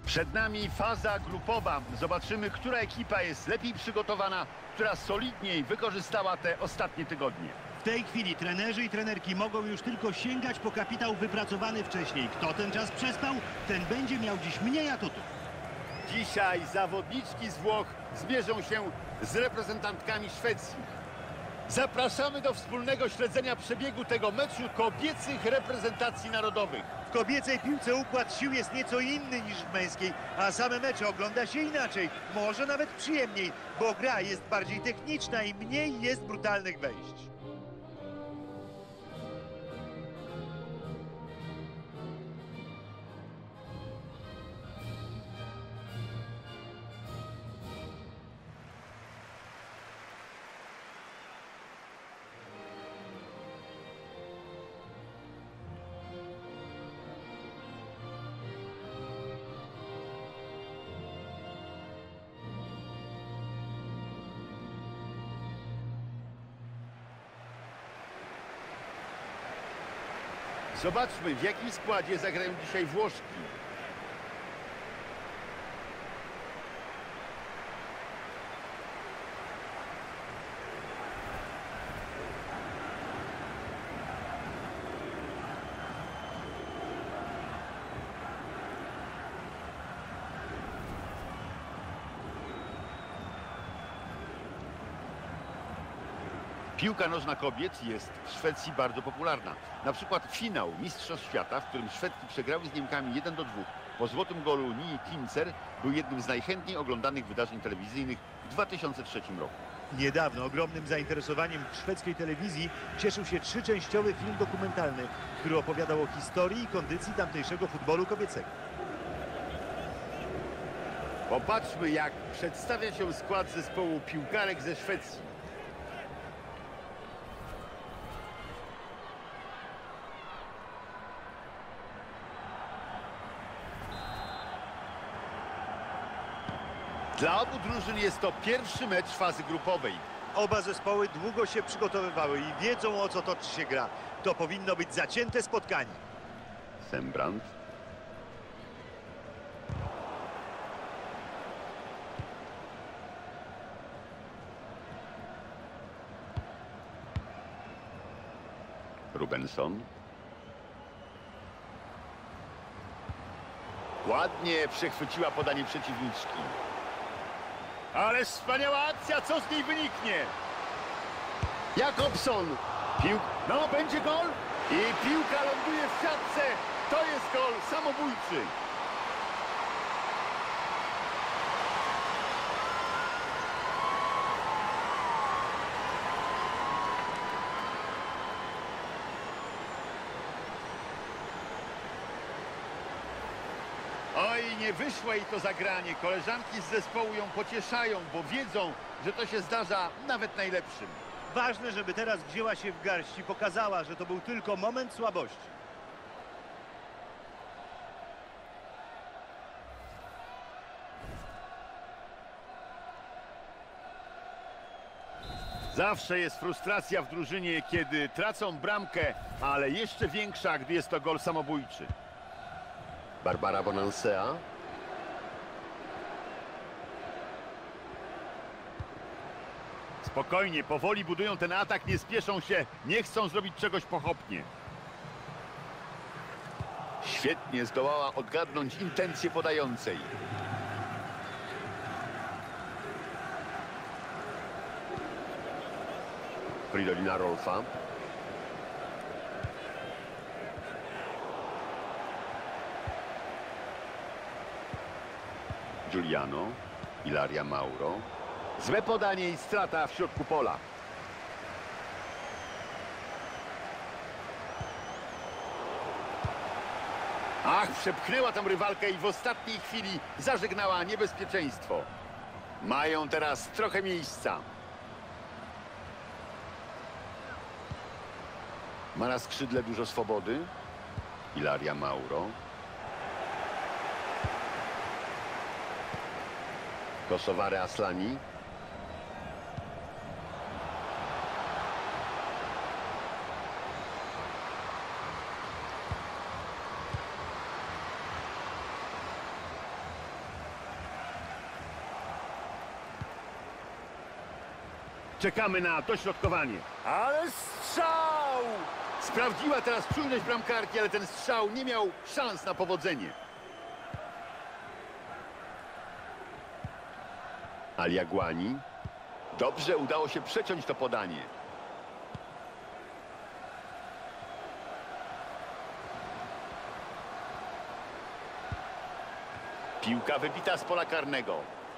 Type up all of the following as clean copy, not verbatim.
Przed nami faza grupowa. Zobaczymy, która ekipa jest lepiej przygotowana, która solidniej wykorzystała te ostatnie tygodnie. W tej chwili trenerzy i trenerki mogą już tylko sięgać po kapitał wypracowany wcześniej. Kto ten czas przespał, ten będzie miał dziś mniej atutów. Dzisiaj zawodniczki z Włoch zmierzą się z reprezentantkami Szwecji. Zapraszamy do wspólnego śledzenia przebiegu tego meczu kobiecych reprezentacji narodowych. W kobiecej piłce układ sił jest nieco inny niż w męskiej, a same mecze ogląda się inaczej, może nawet przyjemniej, bo gra jest bardziej techniczna i mniej jest brutalnych wejść. Zobaczmy, w jakim składzie zagrają dzisiaj Włoszki. Piłka nożna kobiet jest w Szwecji bardzo popularna. Na przykład finał Mistrzostw Świata, w którym Szwedki przegrały z Niemkami 1-2 po złotym golu Nii Klimcer, był jednym z najchętniej oglądanych wydarzeń telewizyjnych w 2003 roku. Niedawno ogromnym zainteresowaniem w szwedzkiej telewizji cieszył się trzyczęściowy film dokumentalny, który opowiadał o historii i kondycji tamtejszego futbolu kobiecego. Popatrzmy, jak przedstawia się skład zespołu piłkarek ze Szwecji. Dla obu drużyn jest to pierwszy mecz fazy grupowej. Oba zespoły długo się przygotowywały i wiedzą, o co toczy się gra. To powinno być zacięte spotkanie. Sembrant. Rubenson. Ładnie przechwyciła podanie przeciwniczki. Ależ wspaniała akcja, co z niej wyniknie? Jakobson. No, będzie gol. I piłka ląduje w siatce. To jest gol samobójczy. Oj, nie wyszło jej to zagranie. Koleżanki z zespołu ją pocieszają, bo wiedzą, że to się zdarza nawet najlepszym. Ważne, żeby teraz wzięła się w garść i pokazała, że to był tylko moment słabości. Zawsze jest frustracja w drużynie, kiedy tracą bramkę, ale jeszcze większa, gdy jest to gol samobójczy. Barbara Bonansea. Spokojnie, powoli budują ten atak, nie spieszą się, nie chcą zrobić czegoś pochopnie. Świetnie zdołała odgadnąć intencje podającej. Fridolina Rolfa. Giuliano. Ilaria Mauro. Złe podanie i strata w środku pola. Ach, przepchnęła tam rywalkę i w ostatniej chwili zażegnała niebezpieczeństwo. Mają teraz trochę miejsca. Ma na skrzydle dużo swobody. Ilaria Mauro. Kosoware Aslani. Czekamy na dośrodkowanie. Ale strzał! Sprawdziła teraz czujność bramkarki, ale ten strzał nie miał szans na powodzenie. Aliaguani. Dobrze udało się przeciąć to podanie. Piłka wybita z pola karnego.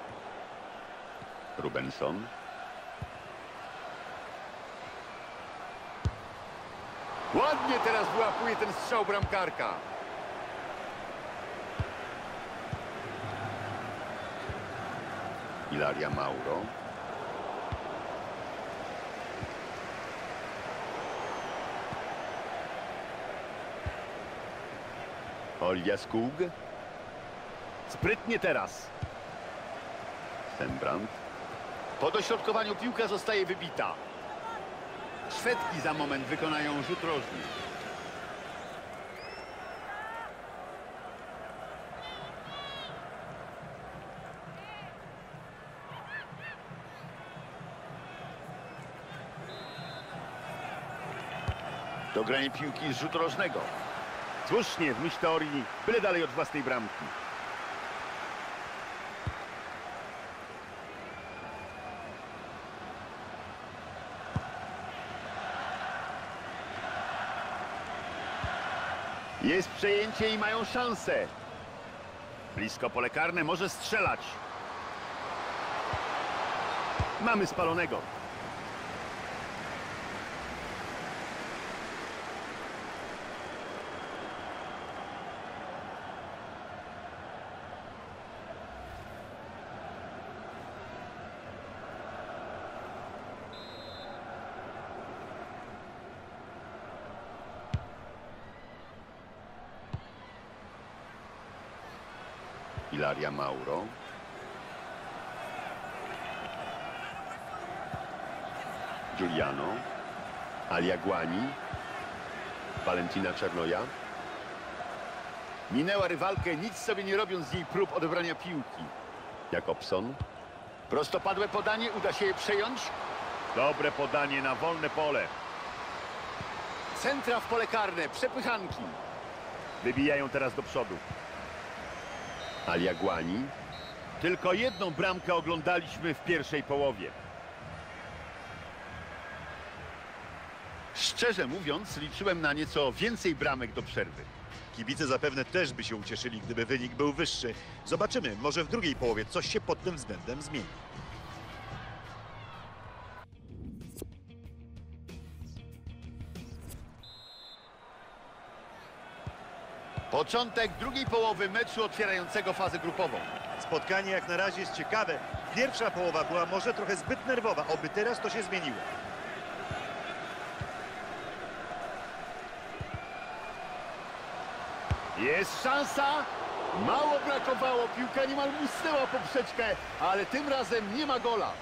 Rubenson. Ładnie teraz wyłapuje ten strzał bramkarka. Ilaria Mauro. Olja Skug. Sprytnie teraz. Sembrant. Po dośrodkowaniu piłka zostaje wybita. Szwedki za moment wykonają rzut rożny. Dogranie piłki z rzutu rożnego. Słusznie, w myśl teorii, byle dalej od własnej bramki. Jest przejęcie i mają szansę. Blisko pole karne, może strzelać. Mamy spalonego. Ilaria Mauro. Giuliano. Aliaguani. Valentina Czernoja. Minęła rywalkę, nic sobie nie robiąc z jej prób odebrania piłki. Jakobson. Prostopadłe podanie, uda się je przejąć. Dobre podanie na wolne pole. Centra w pole karne, przepychanki. Wybijają teraz do przodu. Aliaguani. Tylko jedną bramkę oglądaliśmy w pierwszej połowie. Szczerze mówiąc, liczyłem na nieco więcej bramek do przerwy. Kibice zapewne też by się ucieszyli, gdyby wynik był wyższy. Zobaczymy, może w drugiej połowie coś się pod tym względem zmieni. Początek drugiej połowy meczu otwierającego fazę grupową. Spotkanie jak na razie jest ciekawe. Pierwsza połowa była może trochę zbyt nerwowa, oby teraz to się zmieniło. Jest szansa. Mało brakowało. Piłka niemal musnęła poprzeczkę, ale tym razem nie ma gola.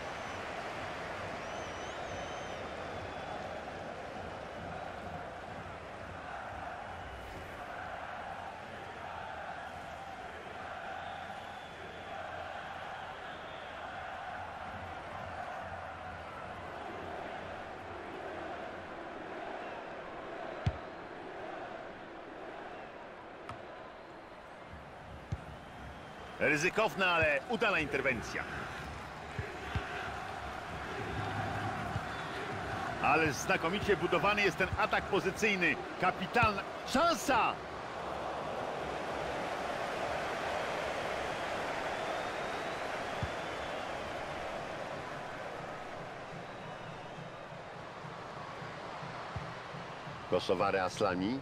Ryzykowna, ale udana interwencja. Ale znakomicie budowany jest ten atak pozycyjny. Kapitalna szansa! Kosowary Aslani.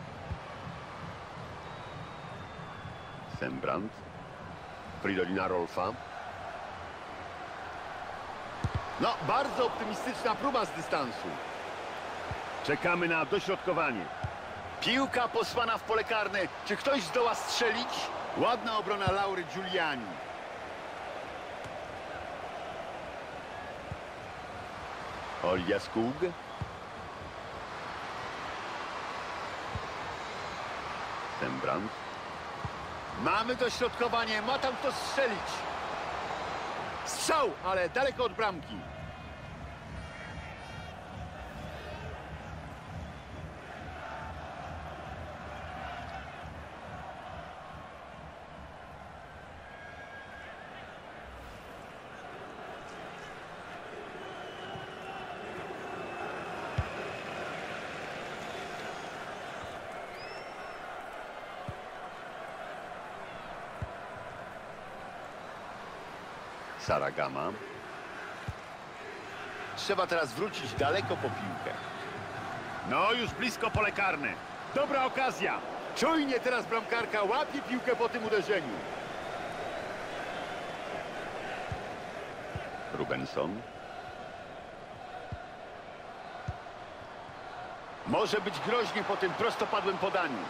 Sembrant. Fridolina Rolfa. No, bardzo optymistyczna próba z dystansu. Czekamy na dośrodkowanie. Piłka posłana w pole karne. Czy ktoś zdoła strzelić? Ładna obrona Laury Giuliani. Olja Skug. Sembrant. Mamy dośrodkowanie, ma tam kto strzelić. Strzał, ale daleko od bramki. Saragama. Trzeba teraz wrócić daleko po piłkę. No, już blisko pole karne. Dobra okazja. Czujnie teraz bramkarka łapie piłkę po tym uderzeniu. Rubenson. Może być groźnie po tym prostopadłym podaniu.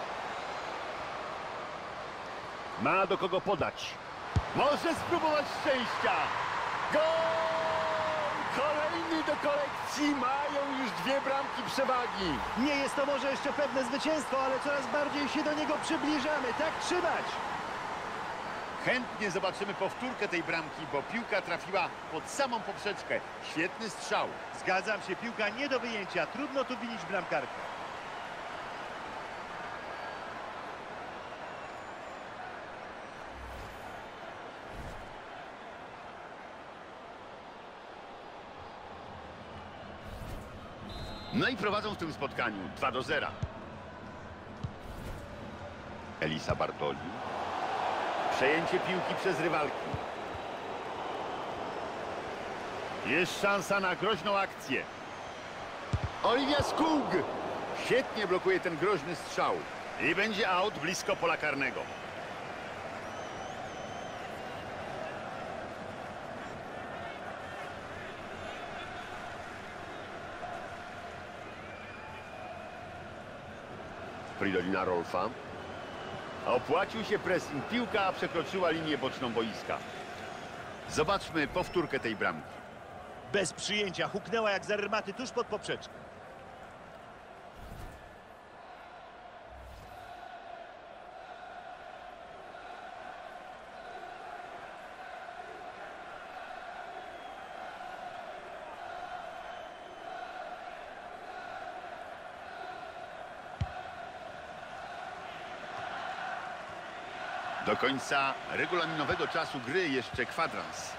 Ma do kogo podać. Może spróbować szczęścia. Gol! Kolejny do kolekcji. Mają już 2 bramki przewagi. Nie jest to może jeszcze pewne zwycięstwo, ale coraz bardziej się do niego przybliżamy. Tak trzymać! Chętnie zobaczymy powtórkę tej bramki, bo piłka trafiła pod samą poprzeczkę. Świetny strzał. Zgadzam się, piłka nie do wyjęcia. Trudno tu winić bramkarkę. No i prowadzą w tym spotkaniu 2-0. Elisa Bartoli. Przejęcie piłki przez rywalki. Jest szansa na groźną akcję. Olivia Skug. Świetnie blokuje ten groźny strzał. I będzie aut blisko pola karnego. Fridolina Rolfa. Opłacił się pressing. Piłka przekroczyła linię boczną boiska. Zobaczmy powtórkę tej bramki. Bez przyjęcia. Huknęła jak z armaty tuż pod poprzeczkę. Do końca regulaminowego czasu gry jeszcze kwadrans.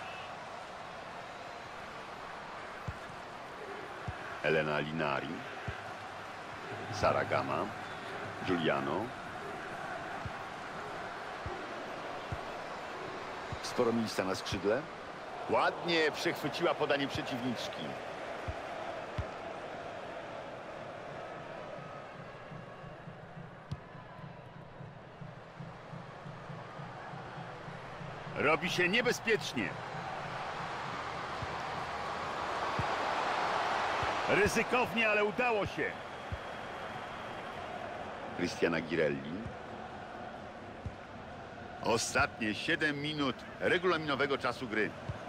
Elena Linari. Saragama. Giuliano. Sporo miejsca na skrzydle. Ładnie przechwyciła podanie przeciwniczki. Robi się niebezpiecznie. Ryzykownie, ale udało się. Cristiana Girelli. Ostatnie 7 minut regulaminowego czasu gry.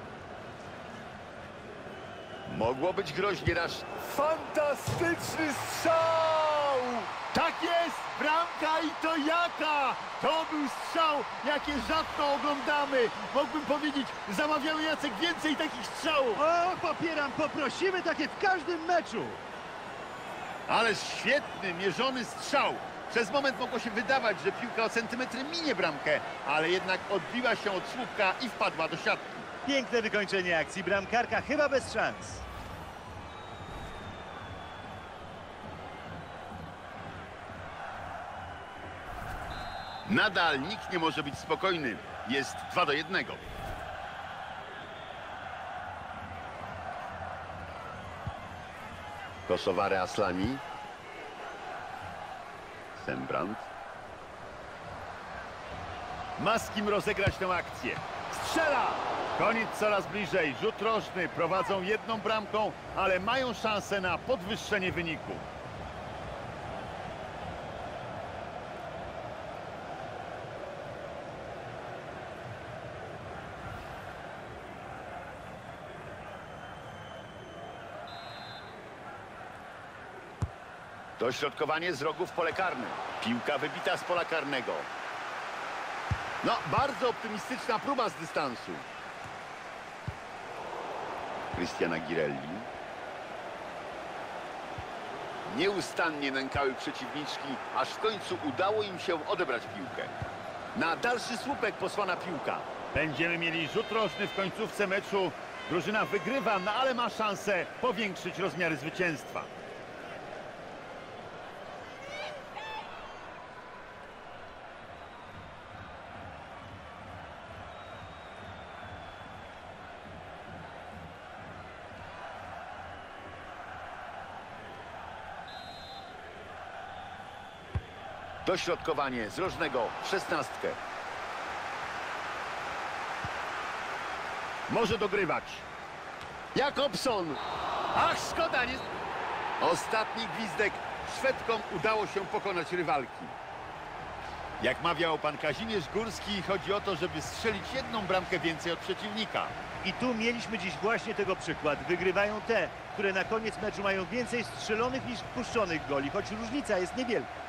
Mogło być groźnie raz. Fantastyczny strzał! Tak jest! Bramka i to jaka! To był strzał, jakie rzadko oglądamy. Mógłbym powiedzieć, zamawiamy, Jacek, więcej takich strzałów. O, popieram, poprosimy takie w każdym meczu. Ale świetny, mierzony strzał. Przez moment mogło się wydawać, że piłka o centymetry minie bramkę, ale jednak odbiła się od słupka i wpadła do siatki. Piękne wykończenie akcji. Bramkarka chyba bez szans. Nadal nikt nie może być spokojny. Jest 2-1. Kosoware Aslani. Sembrant. Ma z kim rozegrać tę akcję. Strzela! Koniec coraz bliżej. Rzut rożny. Prowadzą 1 bramką, ale mają szansę na podwyższenie wyniku. Dośrodkowanie z rogu w pole karne. Piłka wybita z pola karnego. No, bardzo optymistyczna próba z dystansu. Cristiana Girelli. Nieustannie nękały przeciwniczki, aż w końcu udało im się odebrać piłkę. Na dalszy słupek posłana piłka. Będziemy mieli rzut rożny w końcówce meczu. Drużyna wygrywa, no ale ma szansę powiększyć rozmiary zwycięstwa. Dośrodkowanie z rożnego w 16. Może dogrywać. Jakobson. Ach, szkoda, nie... Ostatni gwizdek. Szwedkom udało się pokonać rywalki. Jak mawiał pan Kazimierz Górski, chodzi o to, żeby strzelić jedną bramkę więcej od przeciwnika. I tu mieliśmy dziś właśnie tego przykład. Wygrywają te, które na koniec meczu mają więcej strzelonych niż wpuszczonych goli, choć różnica jest niewielka.